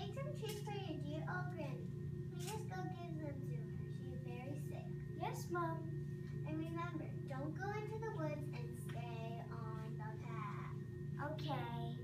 make some treats for your dear old granny. Please go give them to her. She's very sick. Yes, Mom. And remember, don't go into the woods and stay on the path. Okay.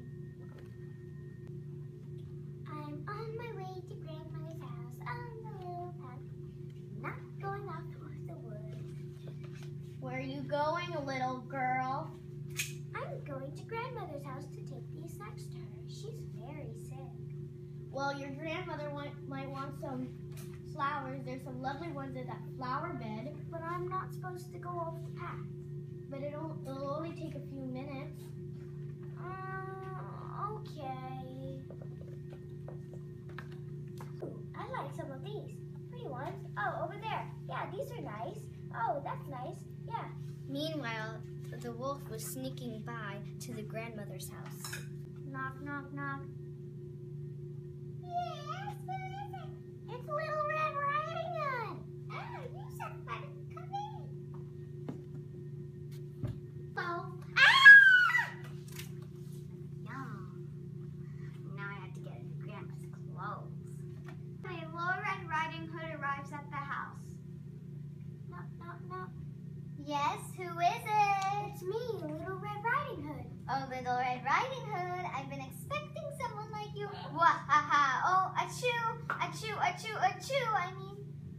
I'm on my way to Grandmother's house on the little path. Not going off towards the woods. Where are you going, little girl? I'm going to Grandmother's house to take these snacks to her. She's very sick. Well, your grandmother might want some flowers. There's some lovely ones in that flower bed. But I'm not supposed to go off the path. But it'll only take a few minutes. Okay. Ooh, I like some of these. Pretty ones. Oh, over there. Yeah, these are nice. Oh, that's nice. Yeah. Meanwhile, the wolf was sneaking by to the grandmother's house. Knock, knock, knock. Yes, who is it? It's Little Red Riding Hood. Oh, you somebody. Come in. Oh. Ah! No. Now I have to get into Grandma's clothes. Hey, Little Red Riding Hood arrives at the house. Knock, knock, knock. Yes, who is it? It's me, Little Red Riding Hood. Oh, Little Red Riding Hood, I've been expecting someone like you. Wah-ha-ha, oh, achoo, achoo, achoo, achoo, I mean.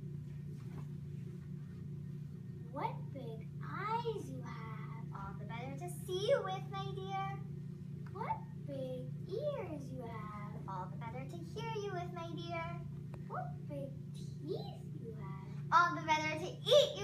What big eyes you have. All the better to see you with, my dear. What big ears you have. All the better to hear you with, my dear. What big teeth you have. All the better to eat